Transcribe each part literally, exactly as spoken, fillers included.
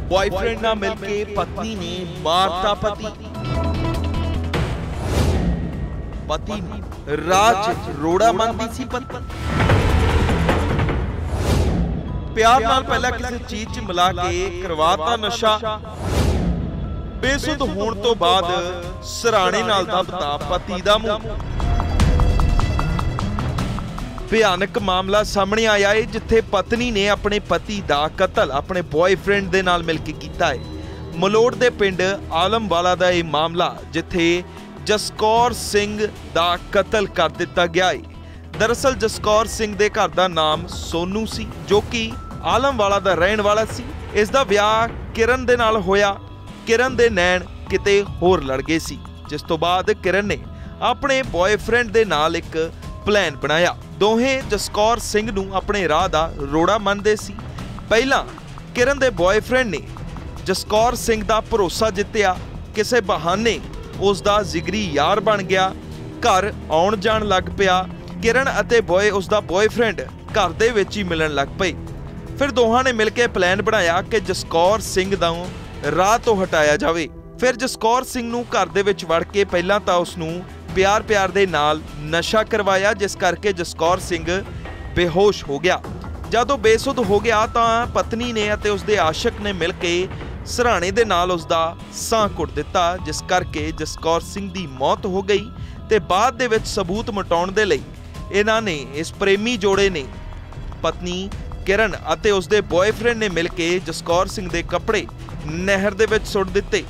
Boyfriend नाल मिलके पत्नी ने मारता पति। पति राज रोड़ा मानती सी पत्नी। प्यार नाल पहला किसी चीज च मिला के करवाता नशा। बेसुध होने तो बाद सराणे नाल दबता पति दा मुंह। भयानक मामला सामने आया है जिथे पत्नी ने अपने पति दा कतल अपने बॉयफ्रेंड दे नाल मिलके कीता है। मलोड़ दे पिंड आलमवाला दा यह मामला जिथे जसकौर सिंह दा कतल कर दिता गया है। दरअसल जसकौर सिंह दे घर दा नाम सोनू सी जो कि आलमवाला दा रहन वाला सी। इस दा विआह किरण दे नाल होया। किरण दे नैन किते होर लड़ गए सी, जिस तो बाद किरण ने अपने बॉयफ्रेंड दे नाल एक प्लान बनाया। दोहें जसकौर सिंह नूं अपने राह दा रोड़ा मनदे सी। पहला किरण दे बॉयफ्रेंड ने जसकौर सिंह दा भरोसा जित्तिया। किसे बहाने उस दा जिगरी यार बन गया। घर आउण जाण लग पिया। किरण अते बॉय उस दा बॉयफ्रेंड घर दे विच ही मिलण लग पए। फिर दोहां ने मिलके प्लान बनाया कि जसकौर सिंह दा राह तो हटाया जावे। फिर जसकौर सिंह नूं घर दे विच वड़ के पहलां तां उस नूं प्यार प्यार दे नाल नशा करवाया, जिस करके जसकौर सिंह बेहोश हो गया। जदों बेसुध हो गया तां पत्नी ने अते उसदे आशिक ने मिल के सराणे दे नाल उसदा साह घुट दिता, जिस करके जसकौर सिंह दी मौत हो गई। ते बाद दे विच सबूत मिटाउण दे लई इन्हां ने इस प्रेमी जोड़े ने पत्नी किरण अते उसदे बॉयफ्रेंड ने मिल के जसकौर सिंह दे कपड़े नहर दे विच सुੱਟ दिते।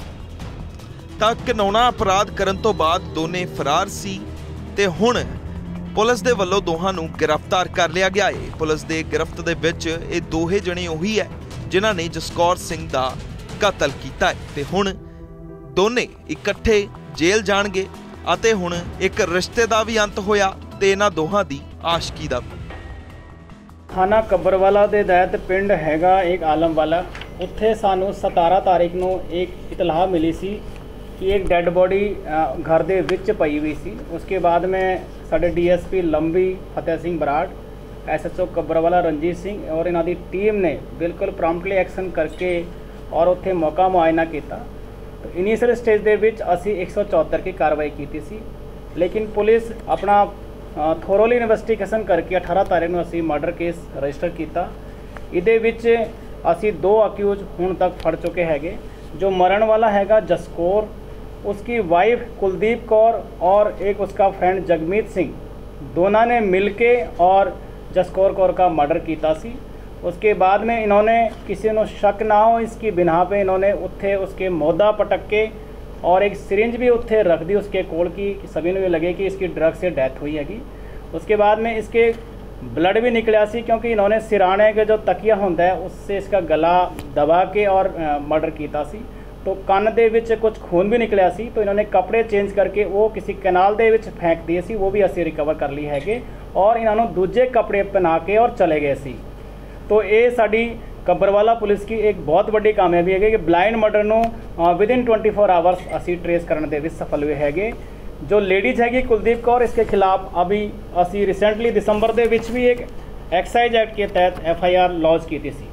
ਤਾਂ ਘਿਨਾਉਣਾ अपराध करन तो बाद दोने फरार सी ते हुण पुलिस दे वल्लों दोहां नूं गिरफ्तार कर लिया गया है। पुलिस दे गिरफ्त दे विच ये दोहे जणे ओही है जिन्हां ने जसकौर सिंह दा कतल कीता है ते हुण दोने इकट्ठे जेल जाणगे अते हुण एक रिश्ते दा भी अंत होया ते इन्हां दोहां दी आशिकी दा। थाना कब्बरवाला दे तहत पिंड हैगा एक आलमवाला, उत्थे सानू सतारह तारीख नूं एक इतलाह मिली सी कि एक डेड बॉडी घर दे विच पई हुई सी। उसके बाद में साडे D S P Lambi Fateh Singh Brar, S H O Kabarwala Ranjit Singh और इन्हां दी टीम ने बिल्कुल प्रॉम्प्टली एक्शन करके और उत्थे मौका मुआयना किया। तो इनिशियल स्टेज दे विच असी एक सौ चौहत्तर की कार्रवाई की सी, लेकिन पुलिस अपना थोरोली इन्वेस्टिगेशन करके अठारह तारीख नूं असी मर्डर केस रजिस्टर किया। इहदे विच असी दो अक्यूज हुण तक फड़ चुके हैगे। जो मरण वाला हैगा जसकौर, उसकी वाइफ कुलदीप कौर और एक उसका फ्रेंड जगमीत सिंह, दोनों ने मिलके और जसकौर कौर का मर्डर किया सी। उसके बाद में इन्होंने किसी को शक ना हो इसकी बिना पे इन्होंने उत्थे उसके मोदा पटक के और एक सिरिंज भी उत्थे रख दी उसके कोल की, सभी ने लगे कि इसकी ड्रग से डेथ हुई हैगी। उसके बाद में इसके ब्लड भी निकलिया सी क्योंकि इन्होंने सिराने के जो तकिया होता है उससे इसका गला दबा के और मर्डर किया सी। तो कन्न दे विच कुछ खून भी निकलिया सी, तो इन्होंने कपड़े चेंज करके वो किसी कैनाल दे विच फेंक दिए सी, वो भी असी रिकवर कर ली हैगे और इन्होंने दूजे कपड़े पहना के और चले गए सी। तो ये साडी कब्बरवाला पुलिस की एक बहुत बड़ी कामयाबी है कि ब्लाइंड मर्डर नूं within twenty four hours असी ट्रेस करने दे विच सफल हुए हैगे। जो लेडीज़ हैगी कुलदीप कौर, इसके खिलाफ अभी असी रिसेंटली दिसंबर दे विच भी एक एक्साइज एक्ट के तहत एफ आई आर लॉन्च की थी।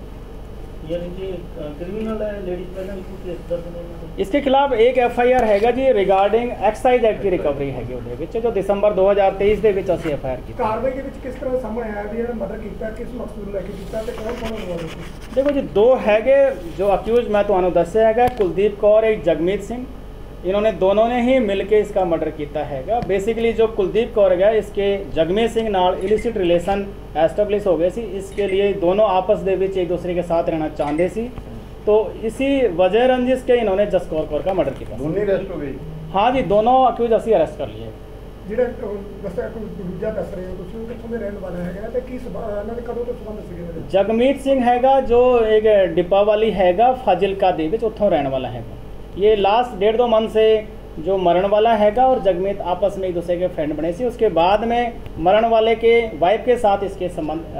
इसके खिलाफ एक एफ आई आर हैगा जी रिगार्डिंग एक्साइज एक्ट की रिकवरी हैगी ਉਹਦੇ ਵਿੱਚ जो दिसंबर दो हज़ार तेईस ਦੇ ਵਿੱਚ ਅਸੀਂ एफ आई आर की। कार्रवाई के ਵਿੱਚ किस तरह सामने आया भी ਇਹਨੇ ਮਰਡਰ ਕੀਤਾ किस मकसद ਨੂੰ ਲੈ ਕੇ ਕੀਤਾ ਤੇ ਕੌਣ ਕੌਣ ਇਨਵੋਲਵ? देखो जी दो हैगे जो अक्यूज मैं ਤੁਹਾਨੂੰ ਦੱਸਿਆ ਹੈਗਾ, कुलदीप कौर एक जगमीत सिंह, इन्होंने दोनों ने ही मिलके इसका मर्डर किया हैगा। बेसिकली जो कुलदीप कौर है इसके जगमीत सिंह नाल इलिसिट रिलेशन एस्टैब्लिश हो गए सी, इसके लिए दोनों आपस दे विच एक दूसरे के साथ रहना चाहते सी। तो इसी वजह रंजिश के इन्होंने जसकौर कौर का मर्डर किया। दोनों अरेस्ट हो गए? हाँ जी, दोनों अक्यूज असी अरेस्ट कर लिए। ਜਿਹੜਾ ਦੱਸਿਆ ਕੋਈ ਦੂਜਾ ਦੱਸ ਰਹੇ ਹੋ ਤੁਸੀਂ ਕਿੱਥੋਂ ਦੇ ਰਹਿਣ ਵਾਲਾ ਹੈਗਾ ਤੇ ਕੀ ਇਹਨਾਂ ਦੇ ਕਦੋਂ ਤੋਂ ਸੰਬੰਧ ਸੀਗੇ? जगमीत सिंह हैगा जो एक डिब्बा वाली हैगा फाजिलका दे विच उत्थों रहने वाला हैगा। ये लास्ट डेढ़ दो मंथ से जो मरण वाला हैगा और जगमीत आपस में एक दूसरे के फ्रेंड बने सी। उसके बाद में मरण वाले के वाइफ के साथ इसके संबंध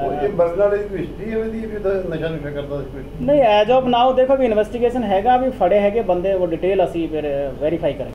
नहीं एज ऑफ नाउ देखो अभी इन्वेस्टिगेशन हैगा, अभी फड़े हैगे बंदे, वो डिटेल असी फिर वेरीफाई करेंगे।